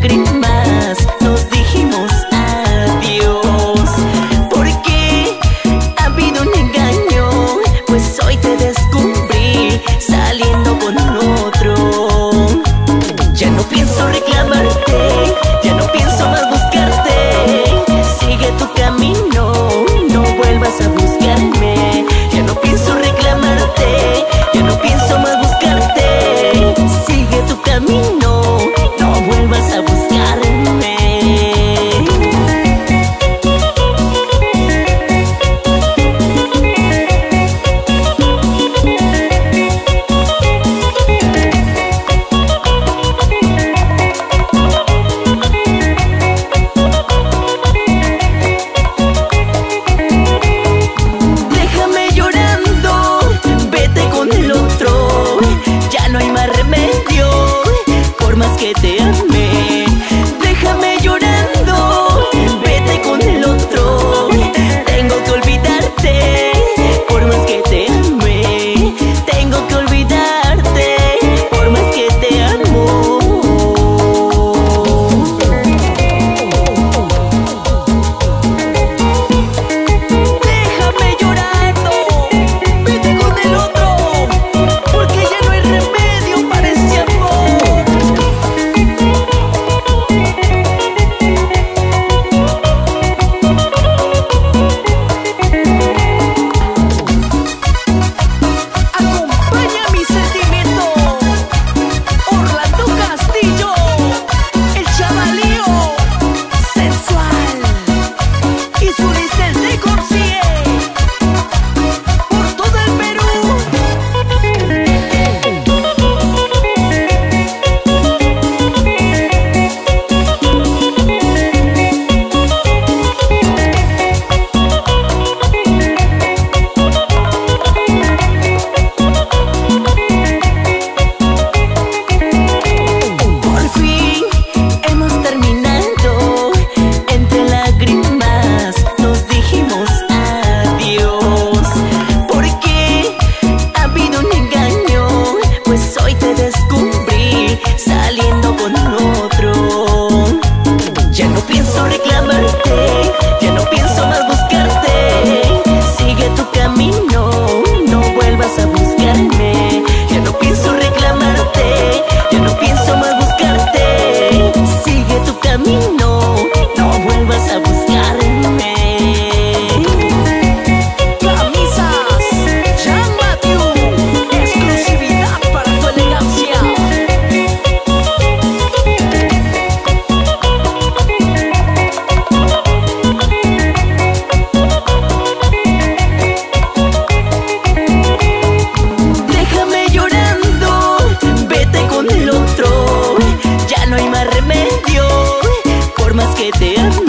lágrimas nos dijimos adiós. Porque ha habido un engaño, pues hoy te descubrí saliendo con otro. Ya no pienso reclamarte, ya no pienso más buscarte. Sigue tu camino, no vuelvas a buscarme. Ya no pienso reclamarte, ya no pienso más buscarte. Sigue tu camino, no vuelvas a buscarme. Déjame llorando, vete con el otro. Ya no hay más remedio, por más que te ame. Déjame llorando, vete con el otro. Tengo que olvidarte, por más que te ame. Tengo que olvidarte, por más que te amo. Déjame llorando, vete con el otro, porque ya no hay remedio para ese amor. Acompaña mi sentimiento, Orlando Castillo, el chavalío sensual y su lista de Corsie por todo el Perú. Por fin hemos terminado, entre lágrimas nos dijimos adiós. Porque ha habido un engaño, pues hoy te descubrí saliendo con otro. Ya no pienso reclamarte, ya no pienso más buscarte. Sigue tu camino, no vuelvas a buscarme. Ya no pienso reclamarte, ya no pienso más buscarte. Sigue tu camino, no vuelvas a buscarme. Camisas Jean Matthew, exclusividad para tu elegancia. Déjame llorando, vete con el otro. Ya no hay más remedio, por más que te ame.